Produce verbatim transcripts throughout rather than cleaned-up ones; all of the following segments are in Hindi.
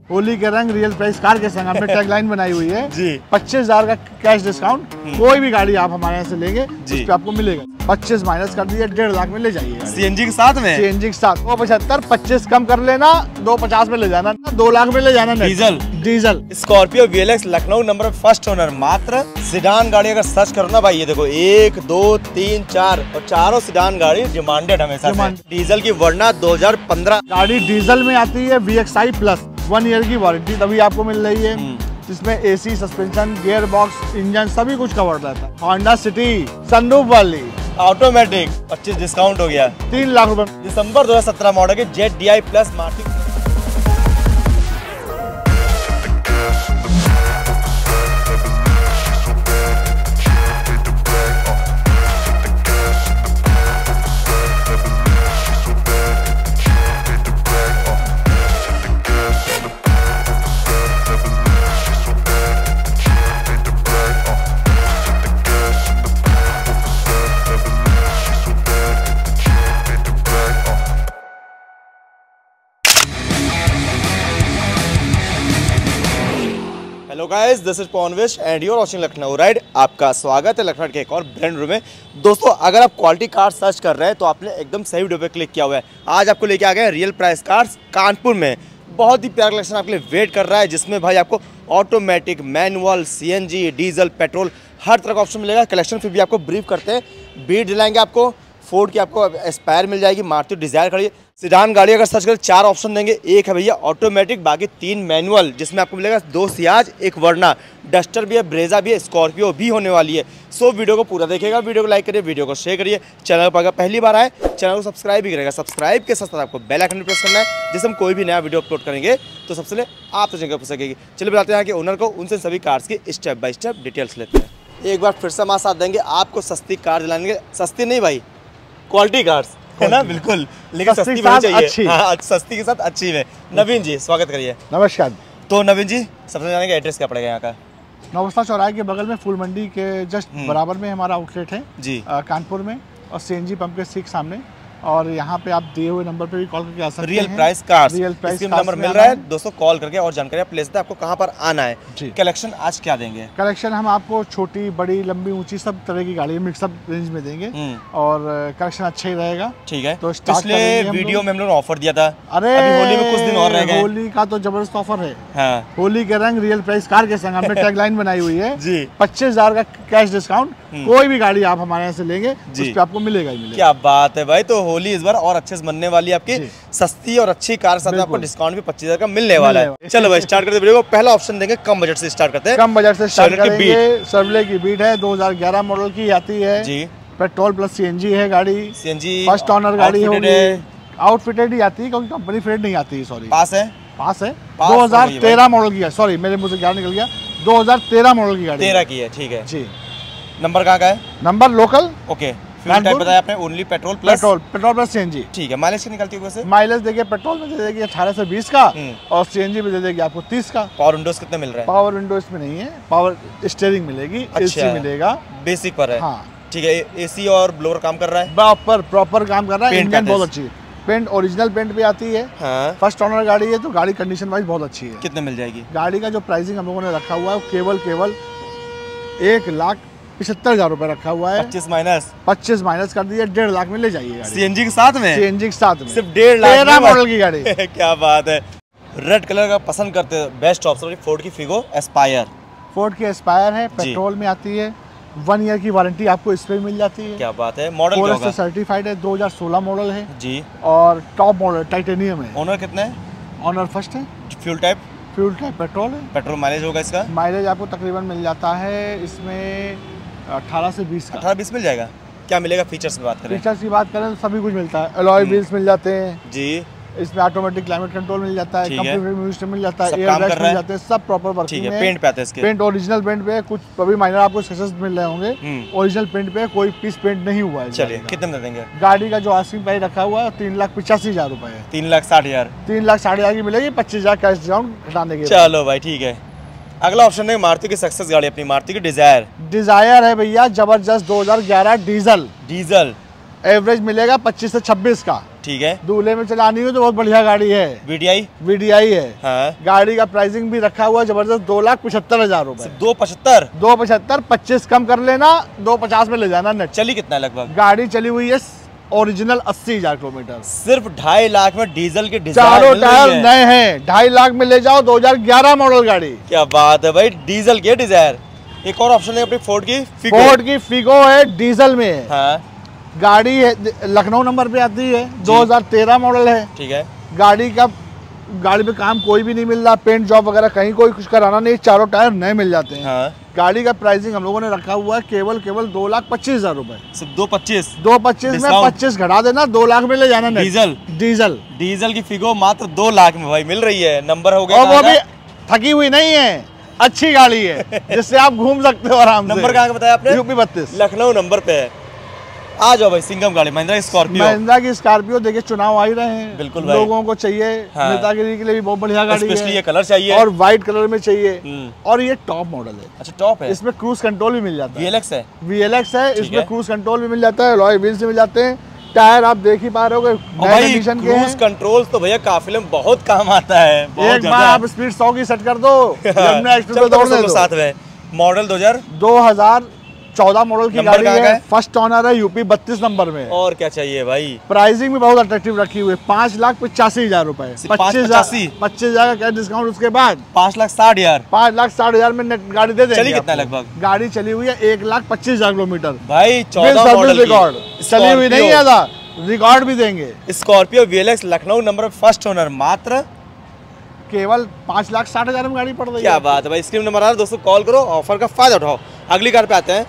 होली के रंग रियल प्राइस कार के संग हमने टैगलाइन बनाई हुई है जी। पच्चीस हजार का कैश डिस्काउंट। कोई भी गाड़ी आप हमारे यहाँ से लेंगे जी। उस पे आपको मिलेगा पच्चीस माइनस कर दीजिए, डेढ़ लाख में ले जाइए। सीएनजी के साथ में सीएनजी के साथ दो पचहत्तर, पच्चीस कम कर लेना, दो पचास में ले जाना, दो लाख में ले जाना। Diesel diesel Scorpio VLX Lucknow number first owner. मात्र सिडान गाड़ी अगर सर्च करो ना भाई, ये देखो एक दो तीन चार और चारों सिडान गाड़ी डिमांडेड हमेशा से। डीजल की वर्ना दो हजार पंद्रह गाड़ी डीजल में आती है, V X I plus one year की वारंटी तभी आपको मिल रही है, जिसमें AC, suspension, gear box, engine सभी कुछ कवर रहता है। होंडा सिटी सनरूफ वाली ऑटोमेटिक पच्चीस डिस्काउंट हो गया, तीन लाख रुपए। दिसंबर दो हजार सत्रह मॉडल के Z D I plus Martin. Hello guys, this is पॉनविश and you are watching Lucknow ride. आपका स्वागत है लखनऊ के एक और ब्रांड रूम में। दोस्तों, अगर आप क्वालिटी कार सर्च कर रहे हैं तो आपने एकदम सही वीडियो पे क्लिक किया हुआ है। आज आपको लेके आ गए रियल प्राइस कार्स कानपुर में। बहुत ही प्यारा कलेक्शन आपके लिए वेट कर रहा है, जिसमें भाई आपको automatic, manual, CNG, diesel, petrol हर तरह का ऑप्शन मिलेगा। कलेक्शन फिर भी आपको ब्रीफ करते हैं, बीट दिलाएंगे आपको। फोर्ड की आपको एस्पायर मिल जाएगी, मारुति डिजायर खड़ी है। सिडान गाड़ी अगर सर्च करें चार ऑप्शन देंगे, एक है भैया ऑटोमेटिक, बाकी तीन मैनुअल, जिसमें आपको मिलेगा दो सियाज, एक वर्ना, डस्टर भी है, ब्रेजा भी है, स्कॉर्पियो भी होने वाली है। सो वीडियो को पूरा देखिएगा, वीडियो को लाइक करिए, वीडियो को शेयर करिए। चैनल पर अगर पहली बार आए चैनल को सब्सक्राइब भी करेगा। सब्सक्राइब के साथ साथ आपको बेल आइकन प्रेस करना है, जिससे हम कोई भी नया वीडियो अपलोड करेंगे तो सबसे पहले आप तक पहुंच सकेगी। चलिए बताते हैं कि ओनर को, उनसे सभी कार्स की स्टेप बाय स्टेप डिटेल्स लेते हैं। एक बार फिर से हमारे साथ देंगे आपको सस्ती कार दिलाएंगे। सस्ती नहीं भाई, क्वालिटी कार्स है ना, बिल्कुल, लेकिन सस्ती होनी चाहिए। अच्छी। हाँ, सस्ती के साथ अच्छी में। नवीन जी स्वागत करिए। नमस्कार। तो नवीन जी, सबसे जाने का एड्रेस क्या पड़ेगा यहाँ का? नौबस्ता चौराहे के बगल में फूल मंडी के जस्ट बराबर में हमारा आउटलेट है जी, आ, कानपुर में, और सीएनजी पंप के ठीक सामने। और यहाँ पे आप दिए हुए नंबर पे भी कॉल करके आ सकते हैं। Real price cars, real price number मिल रहा है दोस्तों, कॉल करके और जानकारी आप ले सकते हैं। आपको कहाँ पर आना है जी। कलेक्शन आज क्या देंगे? कलेक्शन हम आपको छोटी, बड़ी, लंबी, ऊंची सब तरह की गाड़ी मिक्सअप रेंज में देंगे, और कलेक्शन अच्छा ही रहेगा। ठीक है। तो पिछले वीडियो में हम लोग ऑफर दिया था, अरे अभी होली में कुछ दिन और रह गए। होली का तो जबरदस्त ऑफर है। हाँ। होली के रंग रियल प्राइस कार के संग हमने टैगलाइन बनाई हुई है जी। पच्चीस हजार का कैश डिस्काउंट। कोई भी गाड़ी आप हमारे यहाँ से लेंगे उस पे आपको मिलेगा ही मिलेगा। क्या बात है भाई, तो होली इस बार और अच्छे से बनने वाली है आपकी। सस्ती और अच्छी कार साथ में आपको डिस्काउंट भी पच्चीस हजार का मिलने वाला है। चलो भाई स्टार्ट करते हैं वीडियो को। पहला ऑप्शन देंगे, कम बजट से स्टार्ट करते हैं। कम बजट से स्टार्ट करेंगे। सर्वले की बीट है, दो हजार ग्यारह मॉडल की आती है जी। पेट्रोल प्लस सीएनजी है गाड़ी। सीएनजी फर्स्ट ऑनर गाड़ी होगी, आउटफिटेड ही आती है क्योंकि कंपनी फिटेड नहीं आती है। सॉरी, पास है, पास है। दो हजार तेरह मॉडल की है, सॉरी मेरे मुंह से क्या निकल गया, दो हजार तेरह मॉडल की गाड़ी। तेरह की है, ठीक है जी। नंबर कहाँ का है? Number local. Okay. Fuel type बताया आपने, only petrol plus petrol petrol plus CNG. ठीक है। माइलेज की निकलती है वैसे? माइलेज देखिए, पेट्रोल में दे देगी अठारह से बीस का, और सीएनजी में दे देगी आपको तीस का। पावर विंडोज कितने मिल रहा है? पावर विंडो इसमें नहीं है, पावर स्टीयरिंग मिलेगी, एसी मिलेगा, बेसिक पर है। हाँ ठीक है। एसी और ब्लोअर काम कर रहा है, प्रॉपर प्रॉपर काम कर रहा है। इंजन बहुत अच्छी है, पेंट ओरिजिनल पेंट भी आती है। हाँ। फर्स्ट ऑनर गाड़ी है तो गाड़ी कंडीशन वाइज बहुत अच्छी है। कितने मिल जाएगी? गाड़ी का जो प्राइसिंग हम लोगों ने रखा हुआ है केवल केवल एक लाख पिछहत्तर हजार रुपए रखा हुआ है। पच्चीस माइनस पच्चीस माइनस कर दिए, डेढ़ लाख में ले जाइए। सीएनजी के साथ में? सीएनजी के साथ में सिर्फ डेढ़ लाख तेरह मॉडल की गाड़ी। क्या बात है। रेड कलर का पसंद करते हैं, बेस्ट ऑप्शन फोर्ड की फिगो एस्पायर। फोर्ड की एस्पायर है, पेट्रोल में आती है, वन ईयर की वारंटी आपको इस पे मिल जाती है। क्या बात है। मॉडल क्या होगा? सर्टिफाइड है, दो हजार सोलह मॉडल है जी, और टॉप मॉडल टाइटेनियम है। ओनर कितने है? ऑनर फर्स्ट है। Fuel type? Fuel type petrol है। पेट्रोल माइलेज होगा इसका? माइलेज आपको तकरीबन मिल जाता है इसमें अठारह से बीस का। अठारह बीस मिल जाएगा। क्या मिलेगा फीचर्स की बात करें? फीचर्स की बात करें तो सभी कुछ मिलता है। अलॉय व्हील्स मिल जाते हैं जी, इसमें ऑटोमेटिक क्लाइमेट कंट्रोल मिल जाता है, कंप्यूटर म्यूजिक मिल जाता है, सब एयर काम बैग कर रहा मिल है। जाते हैं, सब प्रॉपर वर्किंग ठीक है। है। पेंट पे आते हैं इसके? पेंट ओरिजिनल पेंट पे है, कुछ अभी माइनर आपको स्क्रैचेस मिल रहे होंगे, ओरिजिनल पेंट पे कोई पीस पेंट नहीं हुआ है। चलिए कितने में देंगे? गाड़ी का जो आस्किंग प्राइस रखा हुआ है तीन लाख पिचासी हजार रुपए है। तीन लाख साठ हजार तीन लाख साठ हजार की मिलेगी, पच्चीस हजार कैश डिस्काउंट हटाने के। चलो भाई ठीक है। अगला ऑप्शन है मारुति की सक्सेस गाड़ी, अपनी मारुति की डिजायर। डिजायर है भैया, जबरदस्त दो हजार ग्यारह डीजल। डीजल एवरेज मिलेगा पच्चीस से छब्बीस का। ठीक है, दूल्हे में चलानी हो तो बहुत बढ़िया गाड़ी है। वीडीआई वीडीआई है। हाँ। गाड़ी का प्राइसिंग भी रखा हुआ है जबरदस्त, दो लाख पचहत्तर हजार रूपए। दो पचहत्तर दो पचहत्तर पच्चीस कम कर लेना, दो पचास में ले जाना नेट। चली कितना लगभग? गाड़ी चली हुई है ओरिजिनल अस्सी हजार किलोमीटर। सिर्फ ढाई लाख में डीजल के चारों टायर नए हैं, ढाई लाख में ले जाओ। दो हजार ग्यारह मॉडल गाड़ी। क्या बात है भाई, डीजल के डिजायर। एक और ऑप्शन है अपनी फोर्ड की फिगो। फोर्ड की फिगो है, डीजल में है। हाँ। गाड़ी है लखनऊ नंबर पे आती है, दो हजार तेरह मॉडल है। ठीक है। गाड़ी का गाड़ी पे काम कोई भी नहीं मिल रहा, पेंट जॉब वगैरह कहीं कोई कुछ कराना नहीं, चारों टायर नए मिल जाते हैं। हाँ। गाड़ी का प्राइसिंग हम लोगों ने रखा हुआ है केवल केवल दो लाख पच्चीस हजार रूपए। सिर्फ दो पच्चीस दो पच्चीस में पच्चीस घटा देना, दो लाख में ले जाना। डीजल डीजल डीजल की फिगो मात्र दो लाख में भाई मिल रही है। नंबर हो गया, और वो भी थकी हुई नहीं है, अच्छी गाड़ी है जिससे आप घूम सकते हो आराम से। नंबर कहाँ का बताया आपने? यूपी बत्तीस, लखनऊ नंबर पे है। आ जाओ भाई, सिंघम गाड़ी महिंद्रा स्कॉर्पियो। महिंद्रा की स्कॉर्पियो देखिए, चुनाव आ ही रहे हैं। बिल्कुल भाई, लोगों को चाहिए। हाँ। नेतागिरी के लिए भी बहुत बढ़िया गाड़ी है। ये कलर चाहिए और व्हाइट कलर में चाहिए। और ये टॉप मॉडल है। अच्छा, टॉप है। इसमें क्रूज कंट्रोल भी मिल जाता है। वीएलएक्स है। वीएलएक्स है, इसमें क्रूज कंट्रोल भी मिल जाता है, अलॉय व्हील्स भी मिल जाते हैं। टायर आप देख ही पा रहे हो नए कंडीशन के हैं। क्रूज कंट्रोल तो भैया काफिले में बहुत काम आता है। एक बार आप स्पीड सौ की सेट कर दो, यमुना एक्सप्रेस पे दौड़ने दो। साथ में मॉडल दो हजार दो हजार चौदह मॉडल की गाड़ी है, फर्स्ट ऑनर है, यूपी बत्तीस नंबर में। और क्या चाहिए भाई? प्राइसिंग भी बहुत अट्रैक्टिव रखी हुई है, पाँच लाख पचासी हजार रूपए। पच्चीस हजार पच्चीस हजार का क्या डिस्काउंट, उसके बाद पाँच लाख साठ हजार पाँच लाख साठ हजार में नेट गाड़ी दे देंगे। चली कितना लगभग? गाड़ी चली हुई है एक लाख पच्चीस हजार किलोमीटर भाई। चौदह मॉडल रिकॉर्ड चली हुई नहीं है, रिकॉर्ड भी देंगे। Scorpio VLX Lucknow number first owner, मात्र केवल पाँच लाख साठ हजार में गाड़ी पड़ रही है। क्या बात है भाई। स्क्रीन नंबर आ रहा है दोस्तों, कॉल करो, ऑफर का फायदा उठाओ। अगली कार पे आते हैं।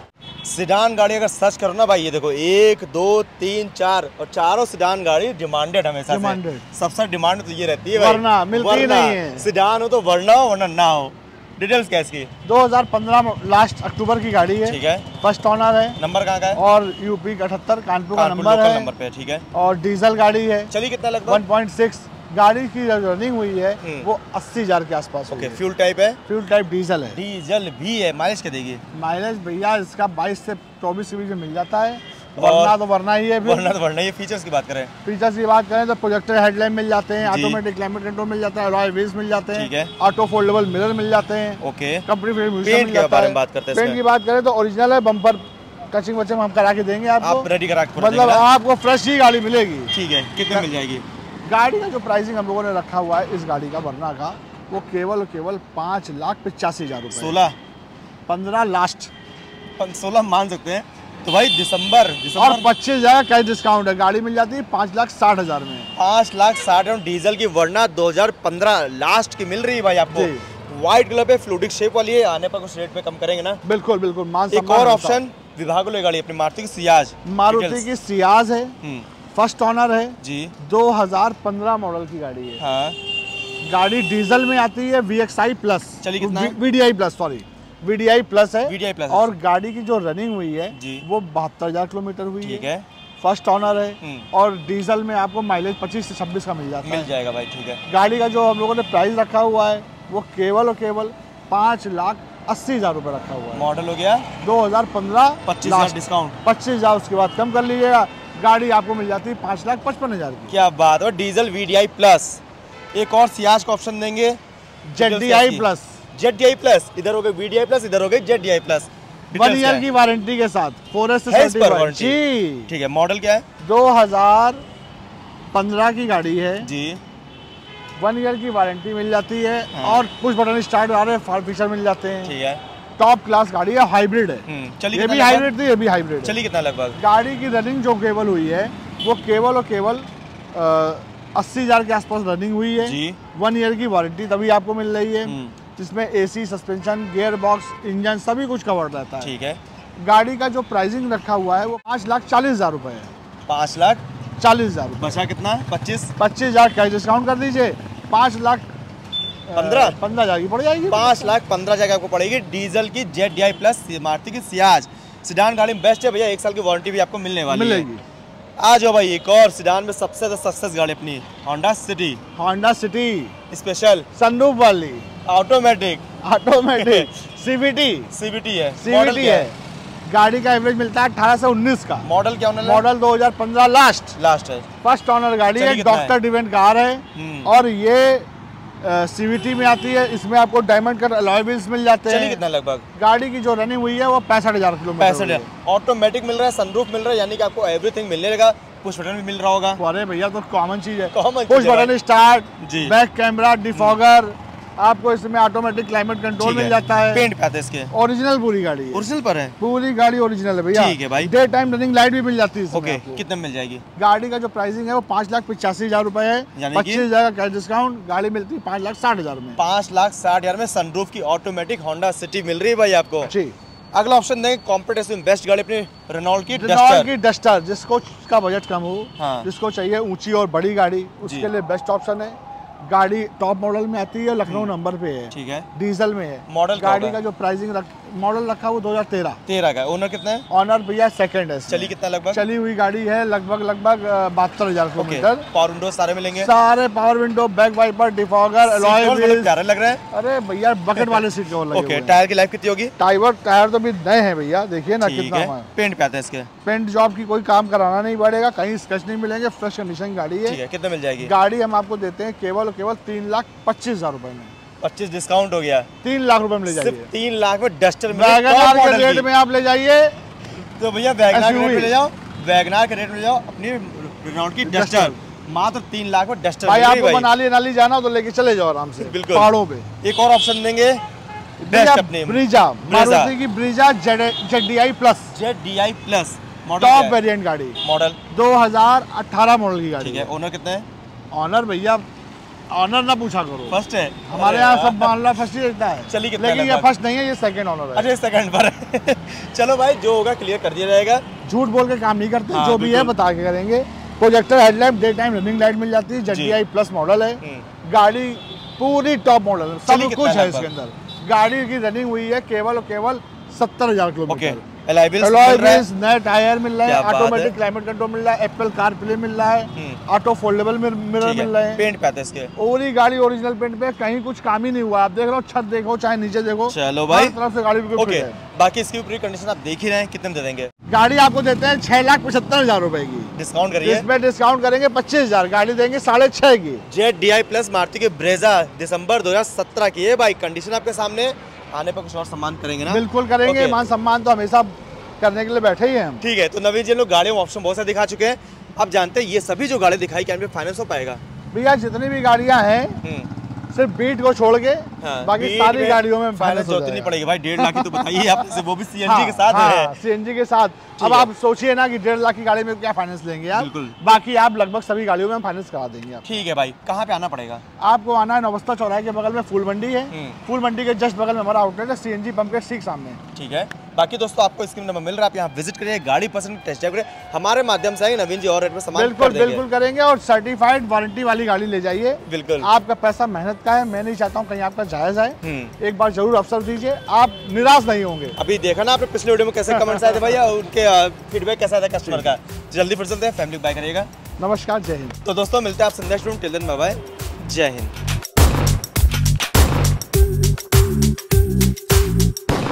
सिडान गाड़ी अगर सर्च करो ना भाई, ये देखो एक दो तीन चार, और चारों सिडान गाड़ी डिमांडेड हमेशा से। सबसे डिमांड तो ये रहती है भाई, वरना मिलती ही नहीं है। सिडान हो तो वरना हो वरना ना हो। डिटेल्स क्या इसकी? दो हजार पंद्रह लास्ट अक्टूबर की गाड़ी है। ठीक है। फर्स्ट ऑनर है। नंबर कहाँ का है? और यूपी अठहत्तर कानपुर का नंबर है। नंबर पे। ठीक है। और डीजल गाड़ी है। चली कितना लगभग? One point six. गाड़ी की रनिंग हुई है वो अस्सी हजार के आसपास। ओके। फ्यूल टाइप है? फ्यूल टाइप डीजल है। डीजल भी है। माइलेज क्या देगी? माइलेज भैया इसका बाईस से चौबीस के बीच में मिल जाता है, वरना तो वरना ही है। वरना तो वरना ही। फीचर्स की बात करें? फीचर्स की बात करें तो प्रोजेक्टर हेडलाइट मिल जाते हैं, ऑटोमेटिक क्लाइमेट कंट्रोल मिल जाता है, अलॉय व्हील्स मिल जाते हैं, ऑटो फोल्डेबल मिरर मिल जाते हैं। ओके। कंपनी फिर पेंट के बारे में बात करते हैं। पेंट की बात करें तो ओरिजिनल है, बम्पर टचिंग वचिंग हम करा के देंगे आपको। आप रेडी करा के मतलब आपको फ्रेश ही गाड़ी मिलेगी। ठीक है। कितने मिल जाएगी? गाड़ी का जो प्राइसिंग हम लोगों ने रखा हुआ है इस गाड़ी का वरना का, वो केवल केवल पाँच लाख पचासी हजार रुपए। सोलह पंद्रह लास्ट सोलह मान सकते हैं तो भाई। दिसंबर, दिसंबर और पच्चीस हजार का डिस्काउंट है, गाड़ी मिल जाती है पाँच लाख साठ हजार में। पाँच लाख साठ हजार डीजल की, वरना दो हजार पंद्रह लास्ट की मिल रही है भाई आपको। व्हाइट कलर पे फ्लूडिक शेप वाली है, आने पर कुछ रेट पे कम करेंगे ना? बिल्कुल बिल्कुल। मान एक और ऑप्शन विभाग वाली गाड़ी अपनी मारुति की सियाज। मारुति की सियाज है, फर्स्ट ऑनर है जी, दो हजार पंद्रह मॉडल की गाड़ी है। हाँ। गाड़ी डीजल में आती है, वी एक्स आई प्लस। चली कितना? VDI plus, sorry VDI plus है। VDI plus. और गाड़ी की जो रनिंग हुई है जी, वो बहत्तर हजार किलोमीटर हुई है। ठीक है। फर्स्ट ऑनर है और डीजल में आपको माइलेज पच्चीस से छब्बीस का मिल जाता है। मिल जाएगा भाई। ठीक है। गाड़ी का जो हम लोगों ने प्राइस रखा हुआ है वो केवल और केवल पाँच लाख अस्सी हजार रुपए रखा हुआ है। मॉडल हो गया दो हजार पंद्रह, पच्चीस हजार डिस्काउंट, पच्चीस हजार उसके बाद कम कर लीजिएगा। गाड़ी आपको मिल जाती है पाँच लाख पचपन हजार की। क्या बात है। Diesel VDI plus. एक और सियाज का ऑप्शन देंगे, जेडडीआई प्लस। जेडडीआई प्लस, इधर हो गए वीडीआई प्लस, इधर हो गए जेडडीआई प्लस। वन ईयर की वारंटी के साथ, फॉरेस्ट जी। ठीक है। मॉडल क्या है? दो हजार पंद्रह की गाड़ी है जी। वन ईयर की वारंटी मिल जाती है। हाँ। और कुछ बटन स्टार्ट आ रहे हैं, फीचर मिल जाते हैं। ठीक है। टॉप क्लास गाड़ी है, हाइब्रिड है। चली ये भी हाइब्रिड थी, ये भी हाइब्रिड। चली कितना लगभग? गाड़ी की रनिंग जो केवल हुई है वो केवल और केवल अस्सी हजार के आसपास रनिंग हुई है जी। वन ईयर की वारंटी तभी आपको मिल रही है, जिसमें AC, suspension, gear box, engine सभी कुछ कवर रहता है। ठीक है। गाड़ी का जो प्राइसिंग रखा हुआ है वो पाँच लाख चालीस हजार रुपए है। पाँच लाख चालीस हजार। बचा कितना? पच्चीस पच्चीस हजार कैश डिस्काउंट कर दीजिए, पाँच लाख पंद्रह पंद्रह हजार की पड़ जाएगी। पाँच लाख पंद्रह हजार आपको पड़ेगी। डीजल की जेडडीआई प्लस मारुति की सियाज सिडान गाड़ी बेस्ट है भैया। एक साल की वारंटी भी आपको मिलने वाली मिलेगी। आ जाओ भाई, एक और सिडान में सबसे ज्यादा सक्सेस गाड़ी अपनी Honda City. Honda City special sunroof वाली, ऑटोमेटिक ऑटोमेटिक सीवीटी सीवीटी है। सीवीटी है। गाड़ी का एवरेज मिलता है अठारह से उन्नीस का। मॉडल क्या ऑनर? मॉडल दो हज़ार पंद्रह लास्ट लास्ट है। फर्स्ट ऑनर गाड़ी है, डॉक्टर डिवेंट कार है और ये सीवीटी में आती है। इसमें आपको डायमंड कट अलॉय व्हील्स मिल जाते हैं। कितना लगभग? गाड़ी की जो रनिंग हुई है वो पैंसठ हजार किलोमीटर। पैंसठ हजार। ऑटोमेटिक मिल रहा है, सनरूफ मिल रहा है, यानी कि आपको एवरीथिंग मिलने लगा। पुश बटन भी मिल रहा होगा। अरे भैया तो कॉमन चीज है, कॉमन पुश बटन स्टार्ट, जी, बैक कैमरा, डिफॉगर, आपको इसमें ऑटोमेटिक क्लाइमेट कंट्रोल मिल जाता है। पेंट पे आता है इसके। ओरिजिनल पूरी गाड़ी है। ओरिजिनल पर है? पूरी गाड़ी ओरिजिनल है भैया। ठीक है भाई। डे टाइम रनिंग लाइट भी मिल जाती है इसमें। ओके, कितने मिल जाएगी? गाड़ी का जो प्राइसिंग है वो पाँच लाख पिचासी हजार रुपए है, पच्चीस हजार का कैश डिस्काउंट। गाड़ी मिलती है पाँच लाख साठ हजार में। पाँच लाख साठ हजार में सनरूफ की ऑटोमेटिक होंडा सिटी मिल रही है भाई आपको। जी। अगला ऑप्शन देंगे कॉम्पिटिशन बेस्ट गाड़ी अपनी रेनॉल्ट की डस्टर की डस्टर जिसको का बजट कम हो, हाँ। जिसको चाहिए ऊंची और बड़ी गाड़ी, उसके लिए बेस्ट ऑप्शन है। गाड़ी टॉप मॉडल में आती है, लखनऊ नंबर पे है, ठीक है, डीजल में है। मॉडल गाड़ी का जो प्राइसिंग रख, मॉडल रखा वो दो हज़ार तेरह तेरह का। ओनर कितना है? ऑनर भैया सेकंड है। चली कितना लगभग? चली हुई गाड़ी है लगभग लगभग बहत्तर हजार किलोमीटर। पावर विंडो सारे मिलेंगे? सारे power window, back wiper, defogger, alloy wheels. प्यारा लग रहा है। अरे भैया बकेट वाले सीट कवर लगे हुए हैं। टायर की लाइफ कितनी होगी? टाइवर टायर तो भी नए हैं भैया, देखिए ना कितना है। पेंट पे आता है इसके? पेंट जॉब की कोई काम कराना नहीं पड़ेगा, कहीं स्क्रैच नहीं मिलेंगे, फ्रेश कंडीशन गाड़ी है। ठीक है, कितना मिल जाएगी? गाड़ी हम आपको देते हैं केवल केवल तीन लाख पच्चीस हजार रुपए में। पच्चीस डिस्काउंट हो गया, तीन लाख रुपए में ले जाइए। तीन लाख में डस्टर वैगनआर के रेट में आप ले जाइए तो भैया वैगनआर के रेट में ले जाओ, वैगनआर के रेट में ले जाओ अपनी रेनॉल्ट की डस्टर मात्र तीन लाख में डस्टर। भाई आपको मनाली नाली जाना तो लेके चले जाओ आराम से, बिल्कुल पहाड़ों पे। एक और ऑप्शन देंगे बेस्ट अपने ब्रीजा, मारुति की Brezza Z D I plus. Z D I plus top variant गाड़ी, मॉडल दो हज़ार अठारह मॉडल की गाड़ी। ठीक है, ओनर कितने है? ऑनर भैया ऑनर ना पूछा करो, फर्स्ट है हमारे यहाँ सब मामला फर्स्ट ही रहता है। चलिए कितना लेकिन ये फर्स्ट नहीं है, ये सेकंड ऑनर है। अच्छा सेकंड पर है। चलो भाई जो होगा क्लियर कर दिया जाएगा, झूठ बोल के काम नहीं करते। हाँ, जो भी है बता के करेंगे। Projector headlight, day time running light मिल जाती है। Z D I plus model है, गाड़ी पूरी टॉप मॉडल, सब कुछ है इसके अंदर। गाड़ी की रनिंग हुई है केवल और केवल सत्तर हजार किलोमीटर। अलॉय व्हील्स, नए टायर मिल रहे हैं, ऑटोमेटिक क्लाइमेट कंट्रोल मिल रहा है, एप्पल कार प्ले मिल रहा है, ऑटो फोल्डेबल मिरर मिल रहे हैं। पेंट पे आते हैं इसके? पूरी गाड़ी ओरिजिनल पेंट पे, कहीं कुछ काम ही नहीं हुआ। आप देख रहे हो, छत देखो चाहे नीचे देखो, चलो भाई तरफ से गाड़ी बिल्कुल फिट है। बाकी इसकी पूरी कंडीशन आप देख ही रहे हैं, कितने दे देंगे? गाड़ी आपको देते हैं छह लाख पचहत्तर हजार रुपए की। डिस्काउंट करिए? इसमें डिस्काउंट करेंगे पच्चीस हजार, गाड़ी देंगे साढ़े छह की। Z D I plus Maruti की ब्रेजा दिसंबर दो हजार सत्रह की है भाई। कंडीशन आपके सामने, आने पर कुछ और सम्मान करेंगे ना? बिल्कुल करेंगे, मान सम्मान तो हमेशा करने के लिए बैठे ही हैं हम। ठीक है, तो नवीन जी लोग गाड़ियों में ऑप्शन बहुत सारे दिखा चुके हैं। अब जानते हैं ये सभी जो गाड़ी दिखाई क्या फाइनेंस हो पाएगा? भैया जितनी भी गाड़ियां हैं सिर्फ बीट को छोड़ के, हाँ, बाकी सारी गाड़ियों में फाइनेंस होती नहीं पड़ेगी भाई। डेढ़ लाख की तो बताइए आपने, वो भी सीएनजी के साथ है। सीएनजी के साथ। अब आप सोचिए ना कि डेढ़ लाख की गाड़ी में क्या फाइनेंस लेंगे आप। बाकी आप लगभग सभी गाड़ियों में फाइनेंस करा देंगे। ठीक है भाई, कहाँ पे आना पड़ेगा? आपको आना है नवस्ता चौराहे के बगल में फूल मंडी है, फूल मंडी के जस्ट बगल में हमारा आउटलेट है, सीएनजी पंप के ठीक सामने। ठीक है, बाकी दोस्तों आपको स्क्रीन नंबर मिल रहा है, आप यहाँ विजिट करिए, गाड़ी पसंद टेस्ट ड्राइव करें। हमारे माध्यम से नवीन जी और रेट में सामान बिल्कुल बिल्कुल करेंगे और सर्टिफाइड वारंटी वाली गाड़ी ले जाइए। बिल्कुल, आपका पैसा मेहनत का है, मैं नहीं चाहता हूँ कहीं आपका जायज आए। एक बार जरूर अवसर दीजिए, आप निराश नहीं होंगे। अभी देखा ना आपने पिछले वीडियो में कैसे कमेंट्स आए थे भैया, उनके फीडबैक कैसा था कस्टमर का। जल्दी फिर चलते हैं, फैमिली बाय करिएगा। नमस्कार, जय हिंद। तो दोस्तों मिलते हैं आप Sandesh room, till then bye bye, जय हिंद।